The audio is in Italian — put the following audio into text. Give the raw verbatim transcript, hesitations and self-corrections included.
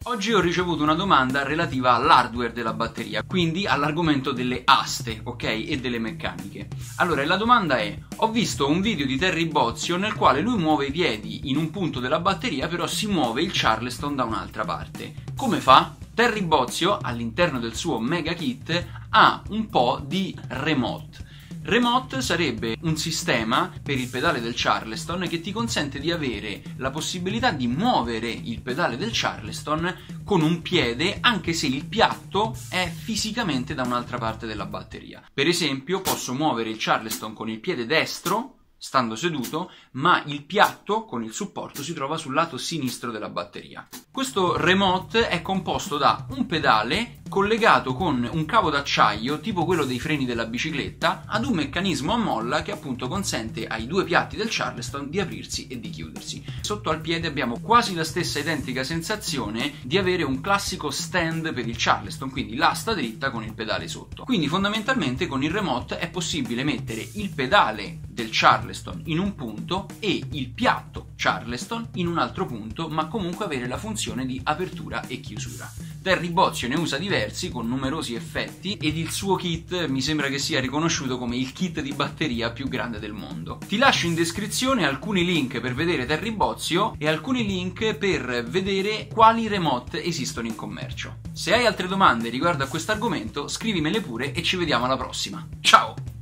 Oggi ho ricevuto una domanda relativa all'hardware della batteria, quindi all'argomento delle aste, ok? E delle meccaniche. Allora, la domanda è: ho visto un video di Terry Bozzio nel quale lui muove i piedi in un punto della batteria, però si muove il Charleston da un'altra parte. Come fa? Terry Bozzio, all'interno del suo mega kit, ha un po' di remote. Remote sarebbe un sistema per il pedale del Charleston che ti consente di avere la possibilità di muovere il pedale del Charleston con un piede anche se il piatto è fisicamente da un'altra parte della batteria. Per esempio, posso muovere il Charleston con il piede destro stando seduto, ma il piatto con il supporto si trova sul lato sinistro della batteria. Questo remote è composto da un pedale collegato con un cavo d'acciaio tipo quello dei freni della bicicletta ad un meccanismo a molla che appunto consente ai due piatti del Charleston di aprirsi e di chiudersi. Sotto al piede abbiamo quasi la stessa identica sensazione di avere un classico stand per il Charleston, quindi l'asta dritta con il pedale sotto. Quindi fondamentalmente con il remote è possibile mettere il pedale del Charleston in un punto e il piatto Charleston in un altro punto, ma comunque avere la funzione di apertura e chiusura. Terry Bozzio ne usa diversi con numerosi effetti ed il suo kit mi sembra che sia riconosciuto come il kit di batteria più grande del mondo. Ti lascio in descrizione alcuni link per vedere Terry Bozzio e alcuni link per vedere quali remote esistono in commercio. Se hai altre domande riguardo a questo argomento, scrivimele pure e ci vediamo alla prossima. Ciao!